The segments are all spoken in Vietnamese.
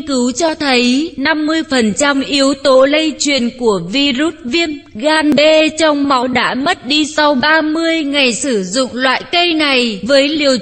cứu cho thấy 50% yếu tố lây truyền của virus viêm gan B trong máu đã mất đi sau 30 ngày sử dụng loại cây này với liều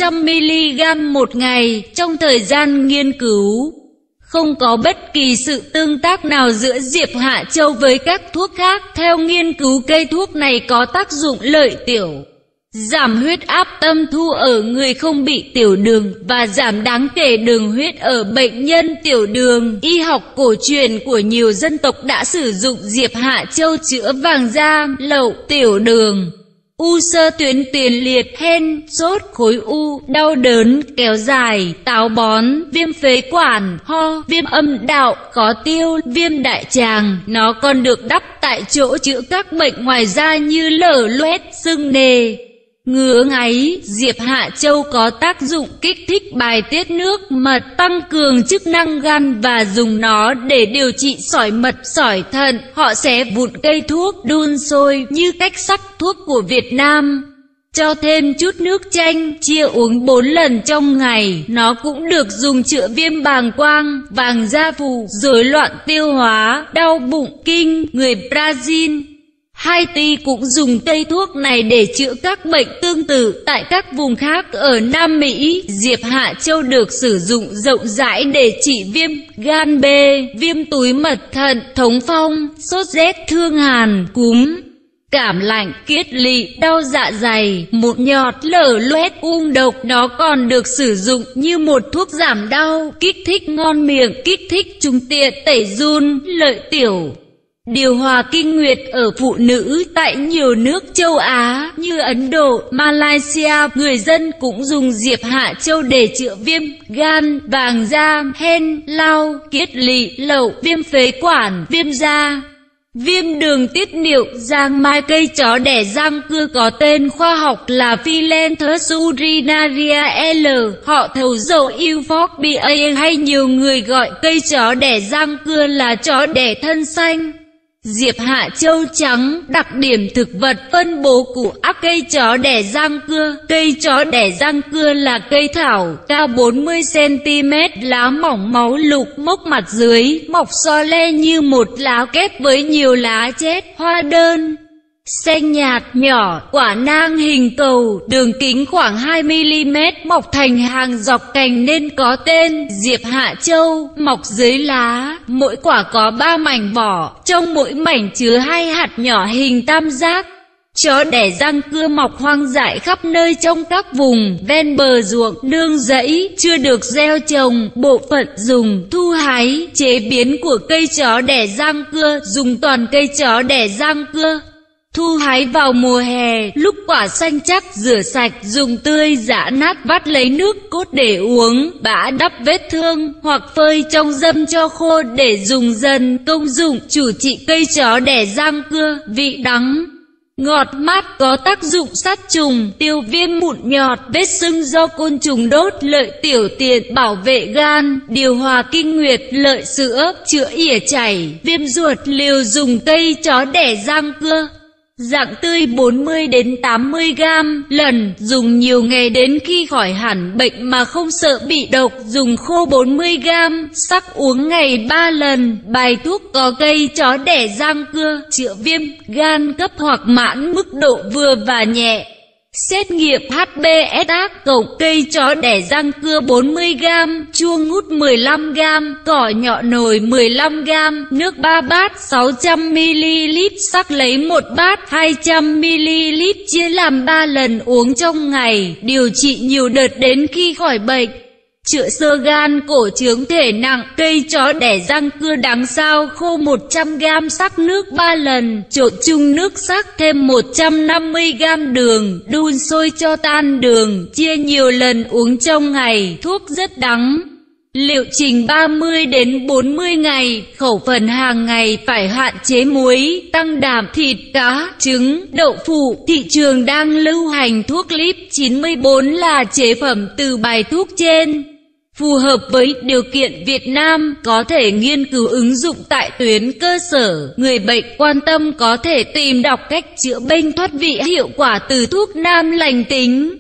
900mg một ngày. Trong thời gian nghiên cứu, không có bất kỳ sự tương tác nào giữa diệp hạ châu với các thuốc khác. Theo nghiên cứu, cây thuốc này có tác dụng lợi tiểu, giảm huyết áp tâm thu ở người không bị tiểu đường và giảm đáng kể đường huyết ở bệnh nhân tiểu đường. Y học cổ truyền của nhiều dân tộc đã sử dụng diệp hạ châu chữa vàng da, lậu, tiểu đường, u xơ tuyến tiền liệt, hen, sốt, khối u, đau đớn kéo dài, táo bón, viêm phế quản, ho, viêm âm đạo, khó tiêu, viêm đại tràng. Nó còn được đắp tại chỗ chữa các bệnh ngoài da như lở loét, sưng nề, ngứa ngáy. Diệp hạ châu có tác dụng kích thích bài tiết nước mật, tăng cường chức năng gan và dùng nó để điều trị sỏi mật, sỏi thận. Họ xé vụn cây thuốc, đun sôi như cách sắc thuốc của Việt Nam, cho thêm chút nước chanh, chia uống 4 lần trong ngày. Nó cũng được dùng chữa viêm bàng quang, vàng da phù, rối loạn tiêu hóa, đau bụng, kinh. Người Brazil, Haiti cũng dùng cây thuốc này để chữa các bệnh tương tự. Tại các vùng khác ở Nam Mỹ, diệp hạ châu được sử dụng rộng rãi để trị viêm gan B, viêm túi mật thận, thống phong, sốt rét, thương hàn, cúm, cảm lạnh, kiết lỵ, đau dạ dày, mụn nhọt, lở loét, độc. Nó còn được sử dụng như một thuốc giảm đau, kích thích ngon miệng, kích thích trùng tiện, tẩy giun, lợi tiểu, điều hòa kinh nguyệt ở phụ nữ. Tại nhiều nước châu Á như Ấn Độ, Malaysia, người dân cũng dùng diệp hạ châu để chữa viêm gan, vàng da, hen, lao, kiết lỵ, lậu, viêm phế quản, viêm da, viêm đường tiết niệu. Giang mai, cây chó đẻ răng cưa có tên khoa học là Philanthus urinaria L. Họ thầu dầu Euphorbia, hay nhiều người gọi cây chó đẻ răng cưa là chó đẻ thân xanh. Diệp hạ châu trắng, đặc điểm thực vật phân bố của cây chó đẻ răng cưa. Cây chó đẻ răng cưa là cây thảo, cao 40cm, lá mỏng máu lục, mốc mặt dưới, mọc xo le như một lá kép với nhiều lá chết, hoa đơn, xanh nhạt, nhỏ, quả nang hình cầu, đường kính khoảng 2mm, mọc thành hàng dọc cành nên có tên diệp hạ châu. Mọc dưới lá, mỗi quả có 3 mảnh vỏ, trong mỗi mảnh chứa 2 hạt nhỏ hình tam giác. Chó đẻ răng cưa mọc hoang dại khắp nơi trong các vùng ven bờ ruộng, nương rẫy, chưa được gieo trồng. Bộ phận dùng, thu hái, chế biến của cây chó đẻ răng cưa. Dùng toàn cây chó đẻ răng cưa, thu hái vào mùa hè, lúc quả xanh chắc, rửa sạch, dùng tươi, giã nát, vắt lấy nước cốt để uống, bã đắp vết thương, hoặc phơi trong dâm cho khô để dùng dần. Công dụng: chủ trị cây chó đẻ răng cưa, vị đắng, ngọt mát, có tác dụng sát trùng, tiêu viêm mụn nhọt, vết sưng do côn trùng đốt, lợi tiểu tiện, bảo vệ gan, điều hòa kinh nguyệt, lợi sữa, chữa ỉa chảy, viêm ruột. Liều dùng cây chó đẻ răng cưa: dạng tươi 40 đến 80 gram lần, dùng nhiều ngày đến khi khỏi hẳn bệnh mà không sợ bị độc. Dùng khô 40 gram, sắc uống ngày 3 lần. Bài thuốc có cây chó đẻ răng cưa, chữa viêm gan cấp hoặc mãn, mức độ vừa và nhẹ. Xét nghiệm HBsA cộng cây chó đẻ răng cưa 40 gram, chua ngút 15 gram, cỏ nhọ nồi 15 gram, nước 3 bát 600 ml, sắc lấy 1 bát 200 ml, chia làm 3 lần uống trong ngày, điều trị nhiều đợt đến khi khỏi bệnh. Chữa xơ gan, cổ chướng thể nặng, cây chó đẻ răng cưa đắng sao khô 100 gram, sắc nước 3 lần, trộn chung nước sắc thêm 150 gram đường, đun sôi cho tan đường, chia nhiều lần uống trong ngày. Thuốc rất đắng. Liệu trình 30 đến 40 ngày, khẩu phần hàng ngày phải hạn chế muối, tăng đạm, thịt, cá, trứng, đậu phụ. Thị trường đang lưu hành thuốc Lip 94 là chế phẩm từ bài thuốc trên. Phù hợp với điều kiện Việt Nam, có thể nghiên cứu ứng dụng tại tuyến cơ sở. Người bệnh quan tâm có thể tìm đọc cách chữa bệnh thoát vị hiệu quả từ thuốc nam lành tính.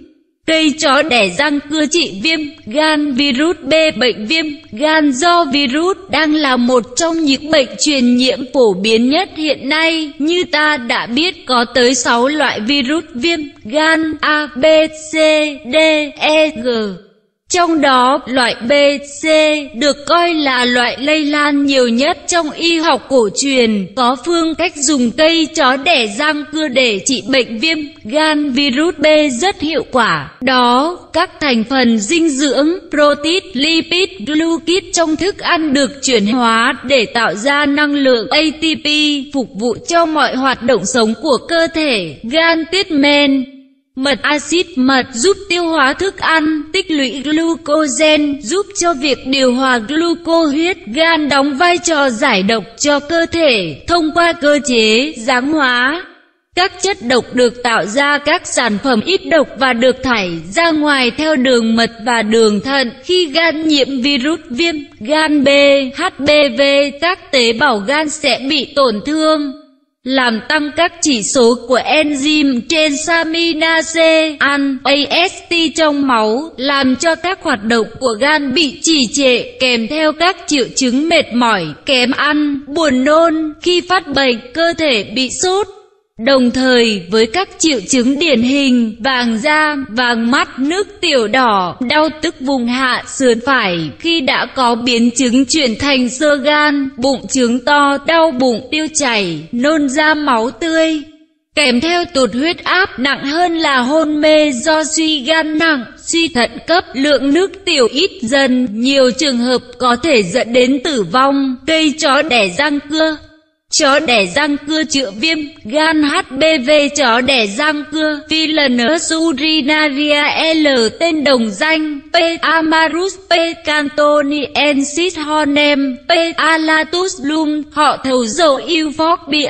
Cây chó đẻ răng cưa trị viêm gan virus B. Bệnh viêm gan do virus đang là một trong những bệnh truyền nhiễm phổ biến nhất hiện nay. Như ta đã biết có tới 6 loại virus viêm gan A, B, C, D, E, G. Trong đó, loại B, C được coi là loại lây lan nhiều nhất trong y học cổ truyền, có phương cách dùng cây chó đẻ răng cưa để trị bệnh viêm gan virus B rất hiệu quả. Đó, các thành phần dinh dưỡng, protein, lipid, glucid trong thức ăn được chuyển hóa để tạo ra năng lượng ATP, phục vụ cho mọi hoạt động sống của cơ thể. Gan tiết men, mật axit mật giúp tiêu hóa thức ăn, tích lũy glucogen, giúp cho việc điều hòa gluco huyết. Gan đóng vai trò giải độc cho cơ thể thông qua cơ chế giáng hóa. Các chất độc được tạo ra các sản phẩm ít độc và được thải ra ngoài theo đường mật và đường thận. Khi gan nhiễm virus viêm gan B, HBV, các tế bào gan sẽ bị tổn thương, làm tăng các chỉ số của enzyme transaminase AST trong máu, làm cho các hoạt động của gan bị trì trệ, kèm theo các triệu chứng mệt mỏi, kém ăn, buồn nôn. Khi phát bệnh, cơ thể bị sốt, đồng thời với các triệu chứng điển hình vàng da, vàng mắt, nước tiểu đỏ, đau tức vùng hạ sườn phải. Khi đã có biến chứng chuyển thành xơ gan, bụng trướng to, đau bụng, tiêu chảy, nôn ra máu tươi, kèm theo tụt huyết áp, nặng hơn là hôn mê do suy gan nặng, suy thận cấp, lượng nước tiểu ít dần, nhiều trường hợp có thể dẫn đến tử vong. Cây chó đẻ răng cưa. Chó đẻ răng cưa chữa viêm gan HBV. Chó đẻ răng cưa Villainous urinaria L. Tên đồng danh P. amarus, P. cantoniensis hornem, P. alatus lum. Họ thầu dầu Euphorbiae.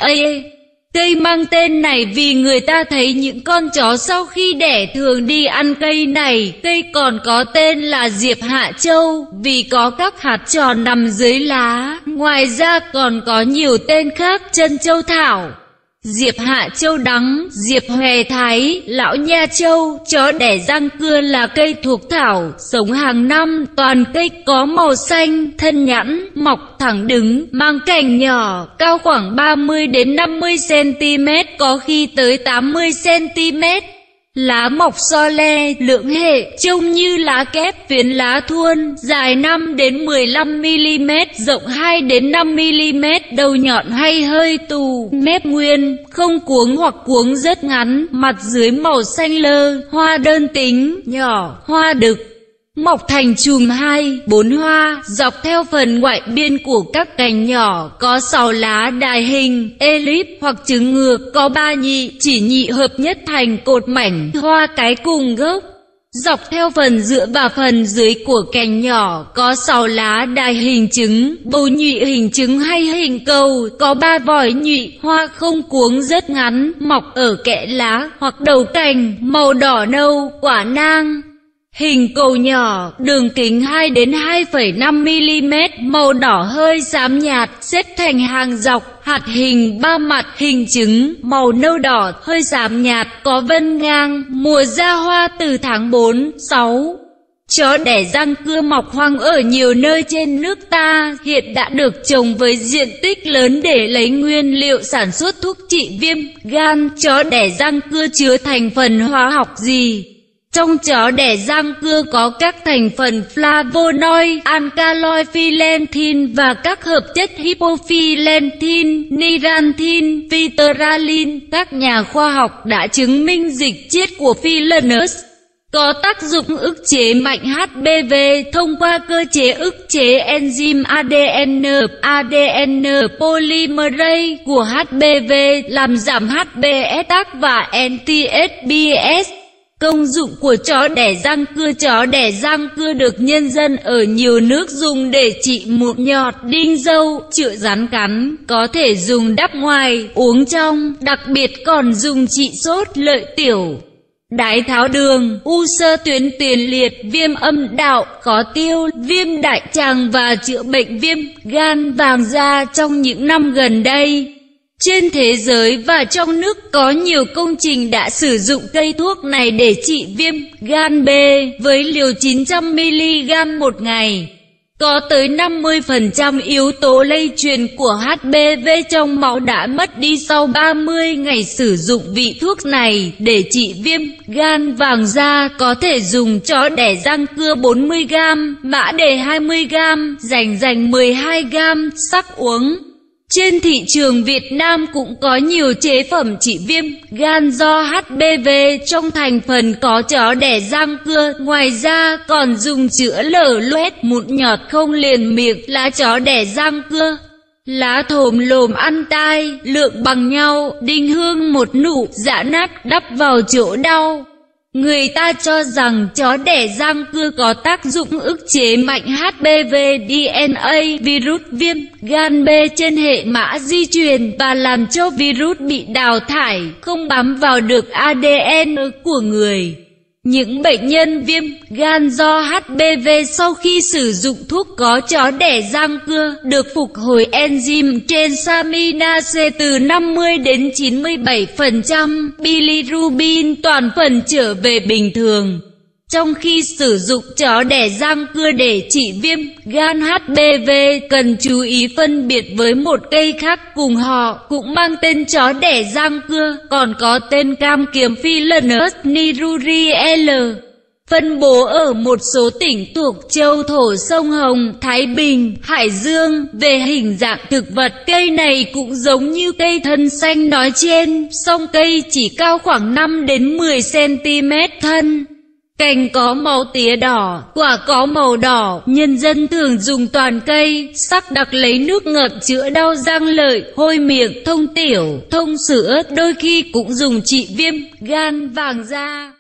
Cây mang tên này vì người ta thấy những con chó sau khi đẻ thường đi ăn cây này. Cây còn có tên là diệp hạ châu vì có các hạt tròn nằm dưới lá. Ngoài ra còn có nhiều tên khác: chân châu thảo, diệp hạ châu đắng, diệp hòe thái, lão nha châu. Chó đẻ răng cưa là cây thuộc thảo, sống hàng năm. Toàn cây có màu xanh, thân nhẵn, mọc thẳng đứng, mang cành nhỏ, cao khoảng 30 đến 50 cm, có khi tới 80 cm. Lá mọc so le, lưỡng hệ, trông như lá kép, phiến lá thuôn, dài 5 đến 15 mm, rộng 2 đến 5 mm, đầu nhọn hay hơi tù, mép nguyên, không cuống hoặc cuống rất ngắn, mặt dưới màu xanh lơ, hoa đơn tính, nhỏ, hoa đực, mọc thành chùm 2-4 hoa, dọc theo phần ngoại biên của các cành nhỏ, có 6 lá đài hình, elip hoặc trứng ngược, có 3 nhị, chỉ nhị hợp nhất thành cột mảnh, hoa cái cùng gốc. Dọc theo phần giữa và phần dưới của cành nhỏ, có 6 lá đài hình trứng, bầu nhụy hình trứng hay hình cầu, có 3 vòi nhụy, hoa không cuống rất ngắn, mọc ở kẽ lá hoặc đầu cành, màu đỏ nâu, quả nang. Hình cầu nhỏ, đường kính 2 đến 2,5 mm, màu đỏ hơi xám nhạt, xếp thành hàng dọc, hạt hình 3 mặt, hình trứng, màu nâu đỏ, hơi xám nhạt, có vân ngang, mùa ra hoa từ tháng 4-6. Chó đẻ răng cưa mọc hoang ở nhiều nơi trên nước ta, hiện đã được trồng với diện tích lớn để lấy nguyên liệu sản xuất thuốc trị viêm gan. Chó đẻ răng cưa chứa thành phần hóa học gì? Trong chó đẻ răng cưa có các thành phần flavonoid, alkaloid, phyllentine và các hợp chất hypophyllentine, nirantin, phytoralin. Các nhà khoa học đã chứng minh dịch chiết của Villainous có tác dụng ức chế mạnh HBV thông qua cơ chế ức chế enzyme ADN polymerase của HBV, làm giảm HBS và anti-SBS. Công dụng của chó đẻ răng cưa. Chó đẻ răng cưa được nhân dân ở nhiều nước dùng để trị mụn nhọt, đinh dâu, chữa rắn cắn, có thể dùng đắp ngoài, uống trong, đặc biệt còn dùng trị sốt, lợi tiểu, đái tháo đường, u xơ tuyến tiền liệt, viêm âm đạo, khó tiêu, viêm đại tràng và chữa bệnh viêm gan vàng da trong những năm gần đây. Trên thế giới và trong nước có nhiều công trình đã sử dụng cây thuốc này để trị viêm gan B với liều 900mg một ngày. Có tới 50% yếu tố lây truyền của HPV trong máu đã mất đi sau 30 ngày sử dụng vị thuốc này để trị viêm gan vàng da. Có thể dùng chó đẻ răng cưa 40g, mã đề 20g, rành 12g, sắc uống. Trên thị trường Việt Nam cũng có nhiều chế phẩm trị viêm gan do HPV, trong thành phần có chó đẻ răng cưa. Ngoài ra còn dùng chữa lở loét, mụn nhọt không liền miệng, lá chó đẻ răng cưa. Lá thồm lồm ăn tai, lượng bằng nhau, đinh hương một nụ, giã nát, đắp vào chỗ đau. Người ta cho rằng chó đẻ răng cưa có tác dụng ức chế mạnh HPV DNA, virus viêm gan B trên hệ mã di truyền và làm cho virus bị đào thải, không bám vào được ADN của người. Những bệnh nhân viêm gan do HPV sau khi sử dụng thuốc có chó đẻ răng cưa được phục hồi enzyme transaminase từ 50 đến 97%, bilirubin toàn phần trở về bình thường. Trong khi sử dụng chó đẻ răng cưa để trị viêm gan HPV, cần chú ý phân biệt với một cây khác cùng họ, cũng mang tên chó đẻ răng cưa, còn có tên cam kiềm Philonous niruriel. Phân bố ở một số tỉnh thuộc châu thổ sông Hồng, Thái Bình, Hải Dương. Về hình dạng thực vật, cây này cũng giống như cây thân xanh nói trên, song cây chỉ cao khoảng 5 đến 10 cm thân. Cành có màu tía đỏ, quả có màu đỏ. Nhân dân thường dùng toàn cây, sắc đặc lấy nước ngậm chữa đau răng lợi, hôi miệng, thông tiểu, thông sữa, đôi khi cũng dùng trị viêm gan vàng da.